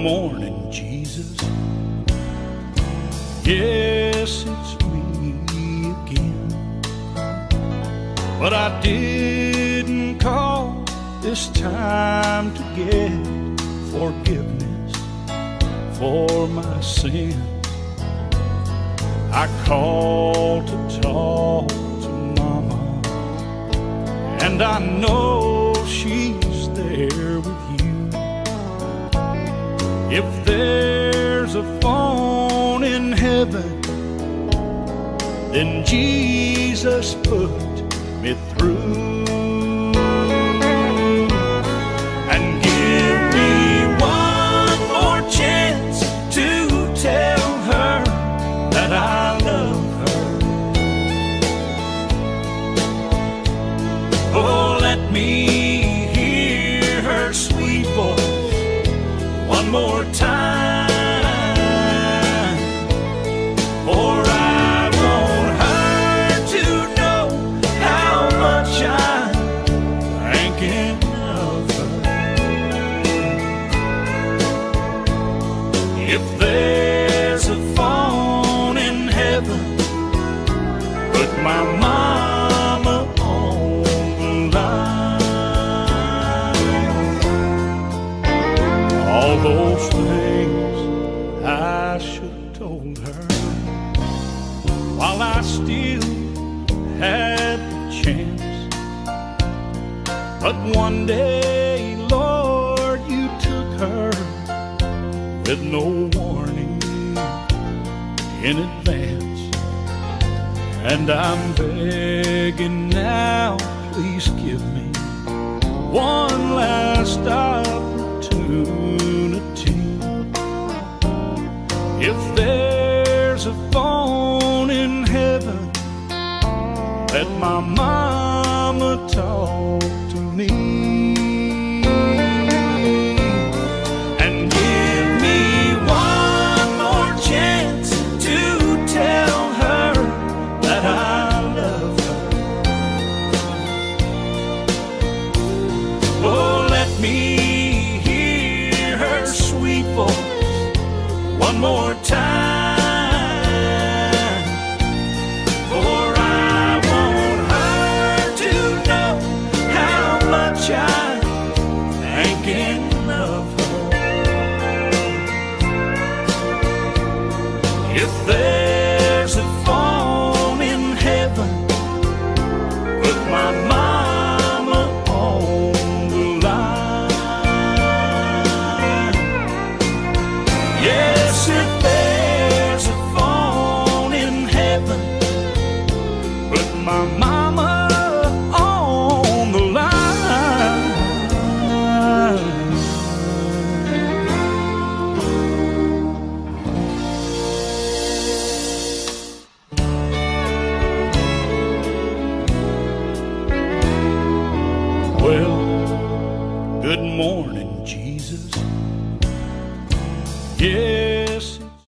morning, Jesus. Yes, it's me again. But I didn't call this time to get forgiveness for my sins. I called to talk to Mama, and I know she's there with you. If there's a phone in heaven, then Jesus put me through. And give me one more chance to tell her that I love her. Oh, let me hear her sweet voice one more time, for I want her to know how much I'm thinking of her. If there's a phone in heaven, put my mama on the line. All those things I should have told her while I still had the chance. But one day, Lord, you took her with no warning in advance. And I'm begging now, please give me one last opportunity. If there's a phone in heaven, let my mama talk to me. And give me one more chance to tell her that I love her. Oh, let me hear her sweet voice one more time, for I want her to know how much I'm thinking of her. If there's a phone in heaven, put my mama on the line. Yes, if there's a phone in heaven, put my mama